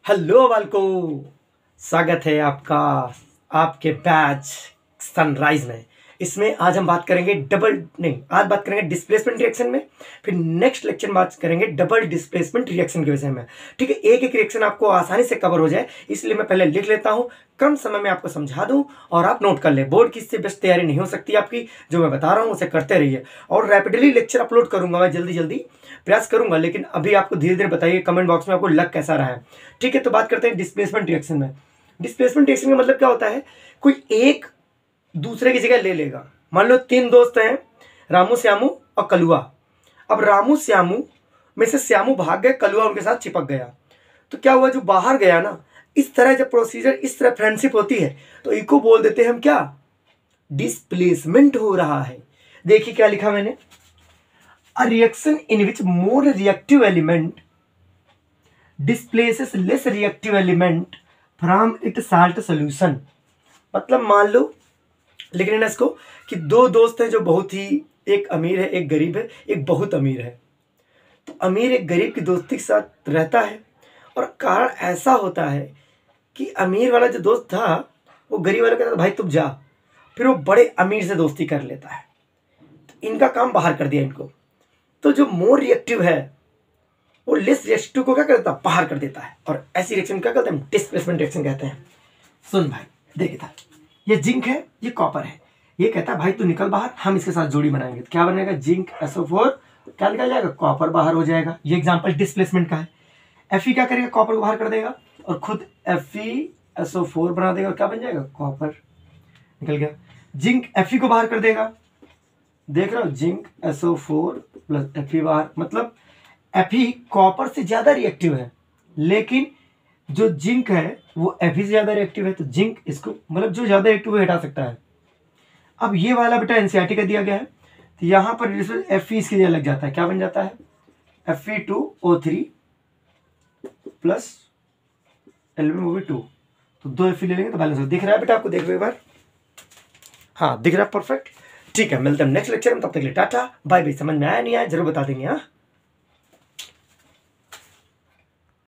Hello वालको, स्वागत है आपका आपके बैच सनराइज में। इसमें आज हम बात करेंगे आज बात करेंगे डिस्प्लेसमेंट रिएक्शन में। फिर नेक्स्ट लेक्चर में बात करेंगे डबल डिस्प्लेसमेंट रिएक्शन के विषय में। ठीक है, एक एक रिएक्शन आपको आसानी से कवर हो जाए, इसलिए मैं पहले लिख लेता हूँ, कम समय में आपको समझा दूं और आप नोट कर ले। बोर्ड की इससे बेस्ट तैयारी नहीं हो सकती आपकी। जो मैं बता रहा हूँ उसे करते रहिए और रैपिडली लेक्चर अपलोड करूंगा, मैं जल्दी जल्दी प्रयास करूंगा। लेकिन अभी आपको धीरे धीरे बताइए कमेंट बॉक्स में आपको लग कैसा रहा है। ठीक है, तो बात करते हैं डिस्प्लेसमेंट रिएक्शन में। डिस्प्लेसमेंट रिएक्शन का मतलब क्या होता है, कोई एक दूसरे की जगह ले लेगा। मान लो तीन दोस्त हैं, रामू, श्यामू और कलुआ। अब रामू श्यामू में से श्यामू भाग गए, कलुआ उनके साथ चिपक गया। तो क्या हुआ, जो बाहर गया ना, इस तरह जब प्रोसीजर इस तरह फ्रेंडशिप होती है तो इको बोल देते हैं हम क्या, डिस्प्लेसमेंट हो रहा है। देखिए क्या लिखा मैंने, a reaction in which more reactive element displaces less reactive element from it salt solution. मतलब मान लो, लिख लेना इसको, कि दो दोस्त हैं जो बहुत ही, एक अमीर है एक गरीब है, एक बहुत अमीर है। तो अमीर एक गरीब की दोस्ती के साथ रहता है और कारण ऐसा होता है कि अमीर वाला जो दोस्त था वो गरीब वाला कहता था भाई तुम जा, फिर वो बड़े अमीर से दोस्ती कर लेता है। तो इनका काम बाहर कर दिया इनको। तो जो मोर रिएक्टिव है वो लेस रिएक्टिव को क्या करता है, बाहर कर देता है। और ऐसी रिएक्शन क्या कहते हैं, डिस्प्लेसमेंट रिएक्शन कहते हैं। सुन भाई, देखिए था, ये जिंक है, ये कॉपर है। ये कहता है भाई तू निकल बाहर, हम इसके साथ जोड़ी बनाएंगे। तो क्या बनेगा, जिंक SO4, क्या निकल जाएगा, कॉपर बाहर हो जाएगा। ये एग्जांपल डिस्प्लेसमेंट का है। Fe क्या करेगा, कॉपर को बाहर कर देगा और खुद FeSO4 बना देगा। क्या बन जाएगा, कॉपर निकल गया। जिंक Fe को बाहर कर देगा, देख रहे हो, जिंक SO4 प्लस Fe बाहर। मतलब Fe कॉपर से ज्यादा रिएक्टिव है, लेकिन जो जिंक है वो Fe से ज्यादा रिएक्टिव है। तो जिंक इसको, मतलब जो ज्यादा रिएक्टिव है हटा सकता है। अब ये वाला बेटा NCERT का दिया गया है, तो यहां पर Fe इसके लिए लग जाता है। क्या बन जाता है, Fe2O3 प्लस L2। तो दो Fe ले लेंगे तो बैलेंस हो। दिख रहा है बेटा आपको, देख लो एक बार, हाँ दिख रहा है, परफेक्ट। ठीक है, मिलते हैं नेक्स्ट लेक्चर में, तब तक के लिए टाटा बाय बाय। समझ में आया नहीं आया जरूर बता देंगे। हाँ।